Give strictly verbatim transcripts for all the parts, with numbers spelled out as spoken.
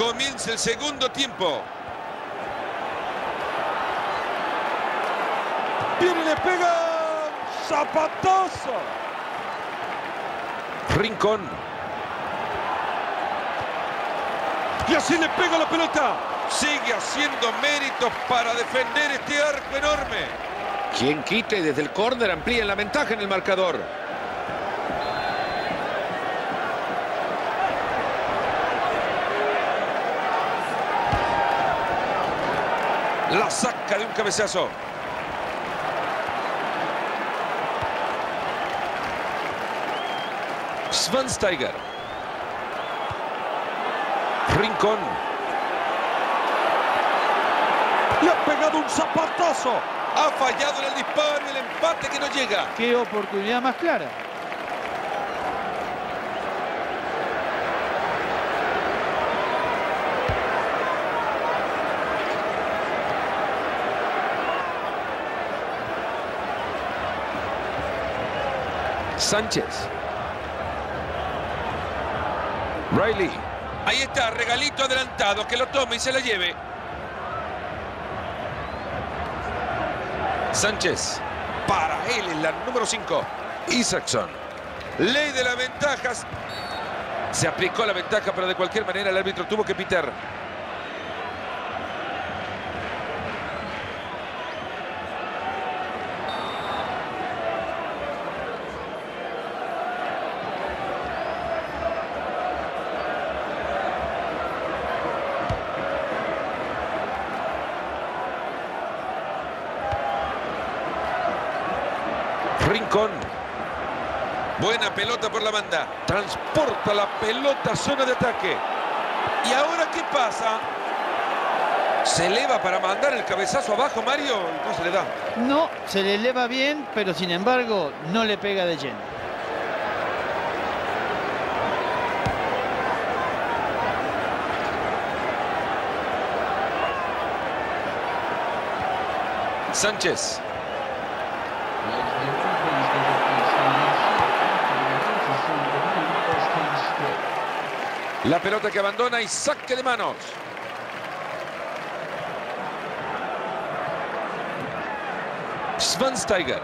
Comienza el segundo tiempo. Viene y le pega. ¡Zapatazo! Rincón. Y así le pega la pelota. Sigue haciendo méritos para defender este arco enorme. Quien quite desde el córner amplía la ventaja en el marcador. La saca de un cabezazo. Schweinsteiger. Rincón. Le ha pegado un zapatazo. Ha fallado en el disparo y el empate que no llega. Qué oportunidad más clara. Sánchez. Riley. Ahí está, regalito adelantado, que lo tome y se la lleve. Sánchez. Para él es la número cinco. Isaacson. Ley de las ventajas. Se aplicó la ventaja, pero de cualquier manera el árbitro tuvo que pitar. Rincón. Buena pelota por la banda. Transporta la pelota a zona de ataque. ¿Y ahora qué pasa? Se eleva para mandar el cabezazo abajo, Mario. No se le da. No, se le eleva bien, pero sin embargo no le pega de lleno. Sánchez. La pelota que abandona y saque de manos. Schweinsteiger.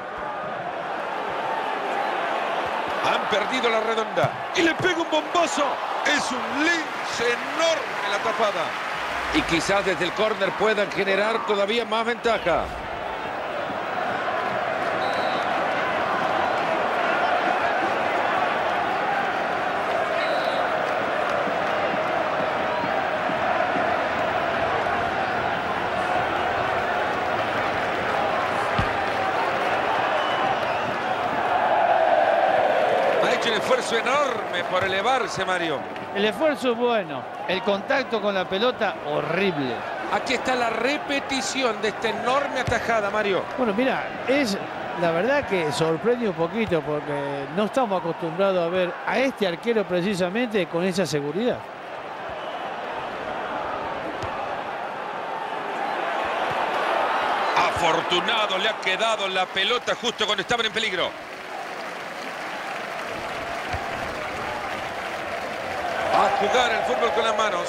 Han perdido la redonda. Y le pega un bombazo. Es un lince enorme la tapada. Y quizás desde el córner puedan generar todavía más ventaja. Un esfuerzo enorme por elevarse, Mario. El esfuerzo es bueno, el contacto con la pelota horrible. Aquí está la repetición de esta enorme atajada, Mario. Bueno, mira, es la verdad que sorprende un poquito porque no estamos acostumbrados a ver a este arquero precisamente con esa seguridad. Afortunado le ha quedado la pelota justo cuando estaban en peligro. A jugar el fútbol con las manos.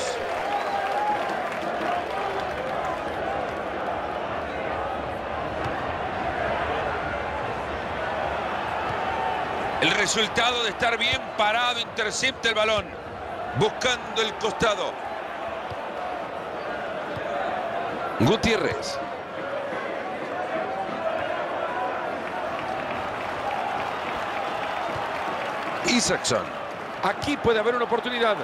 El resultado de estar bien parado, intercepta el balón, buscando el costado. Gutiérrez. Isaacson. Aquí puede haber una oportunidad.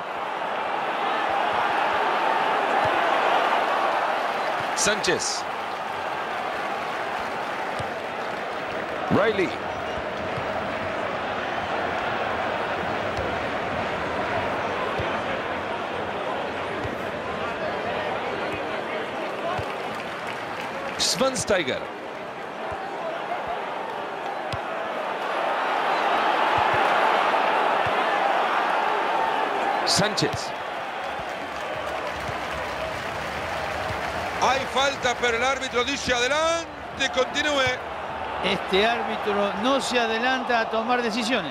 Sánchez. Riley. Schweinsteiger. Sánchez. Hay falta, pero el árbitro dice adelante, continúe. Este árbitro no se adelanta a tomar decisiones.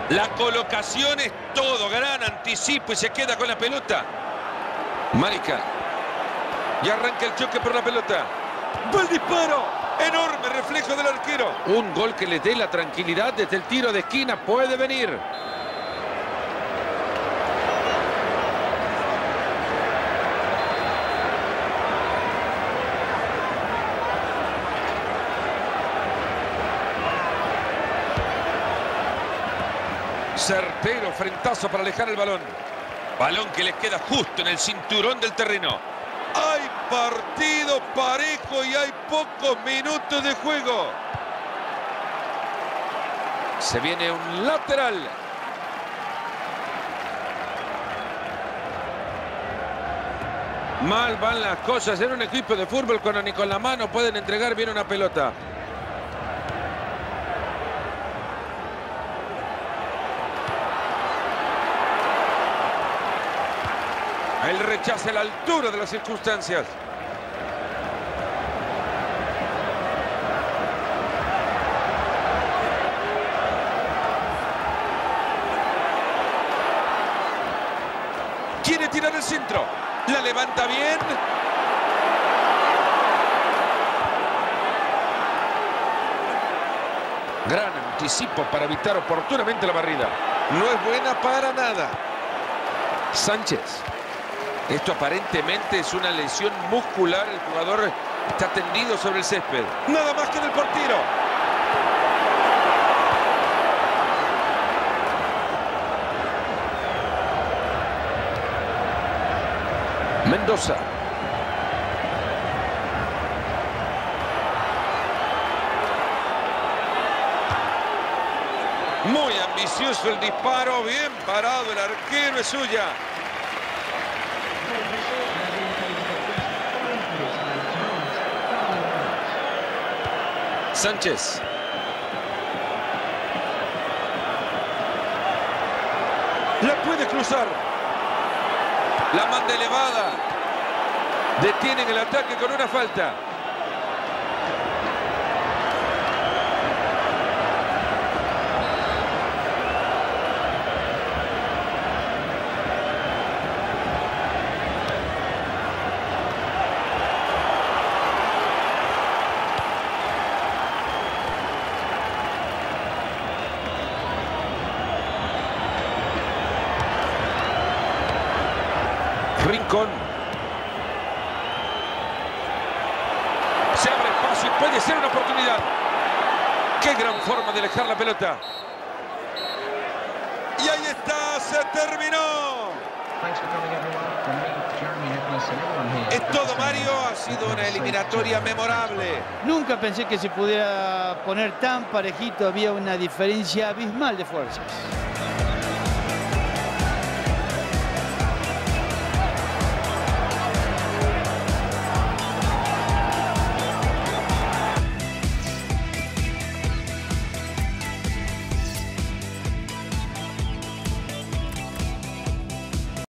La colocación es todo, gran anticipo y se queda con la pelota. Marica. Y arranca el choque por la pelota. ¡Va el disparo! Enorme reflejo del arquero. Un gol que le dé la tranquilidad desde el tiro de esquina puede venir. Certero frentazo para alejar el balón. Balón que les queda justo en el cinturón del terreno. Hay partido parejo y hay pocos minutos de juego. Se viene un lateral. Mal van las cosas en un equipo de fútbol cuando ni con la mano pueden entregar bien una pelota. El rechazo a la altura de las circunstancias. Quiere tirar el centro. La levanta bien. Gran anticipo para evitar oportunamente la barrida. No es buena para nada. Sánchez. Esto aparentemente es una lesión muscular. El jugador está tendido sobre el césped. Nada más que del portero. Mendoza. Muy ambicioso el disparo. Bien parado el arquero. Es suya. Sánchez. La puede cruzar. La manda elevada. Detienen el ataque con una falta. Rincón. Se abre espacio y puede ser una oportunidad. Qué gran forma de alejar la pelota. Y ahí está, se terminó. Es todo, Mario. Ha sido una eliminatoria memorable. Nunca pensé que se pudiera poner tan parejito. Había una diferencia abismal de fuerzas.